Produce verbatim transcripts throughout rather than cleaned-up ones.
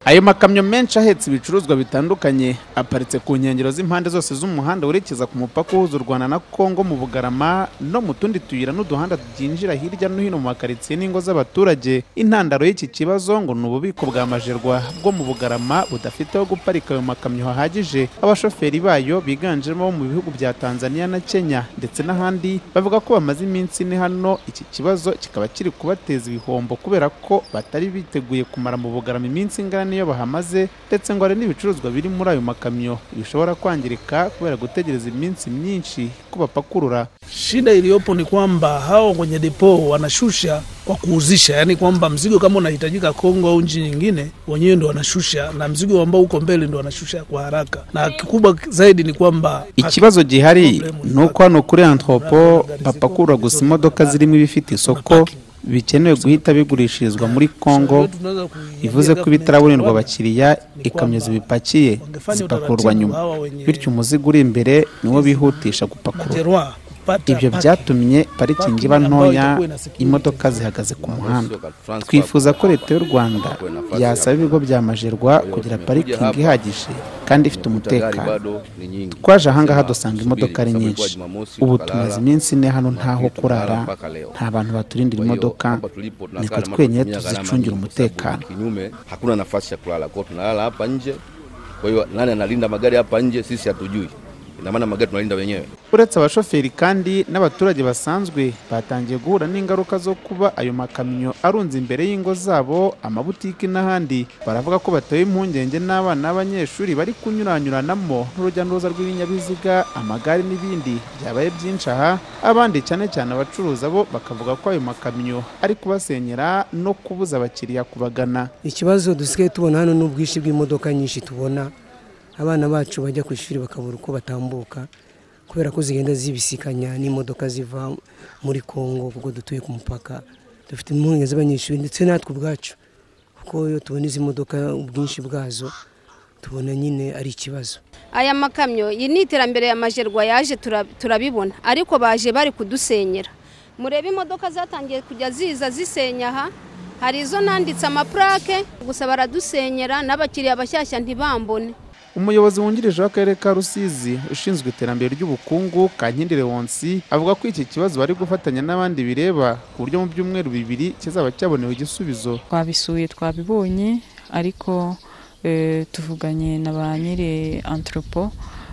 Ayo makamyo menshi ahetse ibicuruzwa bitandukanye aparitse ku nkengero z'impande zose z'umuhanda werekeza ku mupaka uhuza u Rwanda na Kongo mu Bugarama no mu tundi tuyira n'uduhanda byinjira hirya no hino mu makaritsiye n'ingo z'abaturage. Intandaro y'iki kibazo ngo ni ububiko bwa majerwa bwo mu Bugarama budafite aho guparika ayo makamyo hahagije. Abashoferi bayo biganjemo mu bihugu bya Tanzania na Kenya ndetse n'ahandi bavuga ko bamaze iminsi ine hano, iki kibazo kikaba kiri kubateza ibihombo kubera ko batari biteguye kumara mu Bugarama iminsi ingana iyo bahamaze, ndetse ngo hari n'ibicuruzwa biri muri ayo makamyo bishobora kwangirika kubera gutegereza iminsi myinshi ko bapakurura. Shida iliyopo ni kwamba hao kwenye depo wanashusha kwa kuuzisha, yani kwamba mzigo kama unahitajika Kongo au nchi nyingine wenyewe ndo wanashusha, na mzigo ambao uko mbele ndo wanashusha kwa haraka. Na kikubwa zaidi ni kwamba ikibazo gihari nuko hano kuri Anthropo bapakurura gusa imodoka zirimo ibifite isoko bikenewe guhita bigurishirizwa muri Kongo, bivuze ko bitaraburirwa abakiriya ikamyo zibipakiye zipakurwa nyuma, bityo umuzigo uri imbere niwo bihutisha gupakurura. Ibyo byatumye parikingi iba ntoya, imodoka zihagaze ku muhanda. Twifuza ko leta y'u Rwanda yasaba ibigo bya majerwa kugira parikingi ihagije kandi ifite umutekano. Twaje ahangaha dusanga imodoka ari nyinshi, ubu tumaze iminsi ine hano ntaho kurara, nta bantu baturindira imodoka, nitwe twenyine tuzicungira umutekano. Hakuna nafasi ya kulala, kwa tunalala hapa nje. Kwa hiyo nani analinda magari hapa nje sisi hatujui. Ina maana magari tunalinda wenyewe. Uretse abashoferi kandi n'abaturage basanzwe batangiye guhura n'ingaruka zo kuba ayo makamyo arunze imbere y'ingo zabo, amabutiki n'ahandi. Baravuga ko batewe impungenge n'abana n'abanyeshuri bari kunyuranyuranamo n'urujya n'uruza rw'ibinyabiziga, amagare n'ibindi byabaye byinshi aha. Abandi cyane cyane abacuruza bo bakavuga ko ayo makamyo ari kubasenyera no kubuza abakiriya kubagana. Ikibazo dusigaye tubona hano n'ubwishi bw'imodoka nyinshi tubona, abana bacu bajya ku ishuri bakabura uko batambuka kubera ko zigenda zibisikanya n'imodoka ziva muri Kongo, kuko dutuye ku mupaka. Dufite impungenge z'abanyeshuri ndetse natwe ubwacu, kuko iyo tubona izi modoka ubwinshi bwazo tubona nyine ari ikibazo. Aya makamyo ni iterambere ya majerwa yaje turabibona, ariko baje bari kudusenyera. Murebe imodoka zatangiye kujya ziza zisenya aha, hari izo nanditse amaplake gusa baradusenyera, n'abakiriya bashyashya ntibambone. Umuyobozi wungirije w'akarere ka Rusizi ushinzwe iterambere ry'ubukungu Kankindire Wonsi avuga ko iki kibazo bari gufatanya n'abandi bireba ku buryo mu byumweru bibiri kizaba cyabonewe igisubizo. Twabisuye twabibonye, ariko e, tuvuganye na ba nyiri Anthropo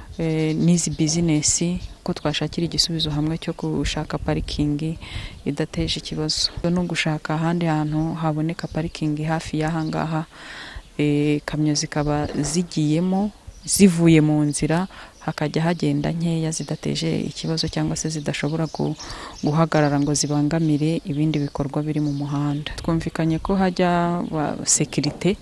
e, n'izi business ko twashakira igisubizo hamwe cyo gushaka parikingi idateje ikibazo, no gushaka ahandi hantu haboneka parikingi hafi y'ahangaha. E, kamyo zikaba zigiyemo zivuye mu nzira, hakajya hagenda nkeya zidateje ikibazo cyangwa se zidashobora guhagarara ngo zibangamire ibindi bikorwa biri mu muhanda. Twumvikanye ko hajya security,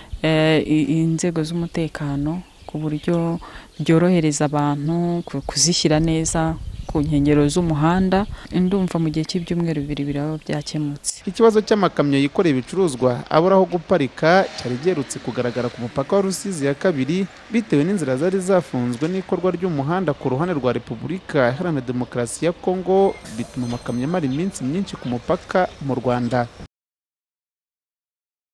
e, inzego z'umutekano ku buryo byorohereza abantu kuzishyira neza ku nkengero z'umuhanda. Ndumva mu gihe cy'ibyumweru bibiri biraba byakemutse. Ikibazo cy'amakamyo yikoreye ibicuruzwa aburaho guparika cyari gerutse kugaragara ku mupaka wa Rusizi ya kabiri, bitewe n'inzira zari zafunzwe n'ikorwa ry'umuhanda ku ruhande rwa Repubulika Iharanira Demokarasi ya Kongo, bituma amakamyo amara iminsi myinshi ku mupaka mu Rwanda.